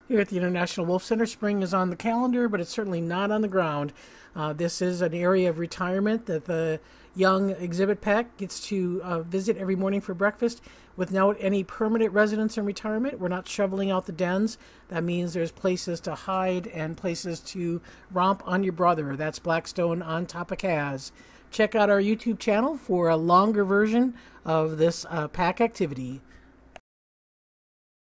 Here at the International Wolf Center, spring is on the calendar, but it's certainly not on the ground. This is an area of retirement that the young exhibit pack gets to visit every morning for breakfast without any permanent residence in retirement. We're not shoveling out the dens. That means there's places to hide and places to romp on your brother. That's Blackstone on Topaz. Check out our YouTube channel for a longer version of this pack activity.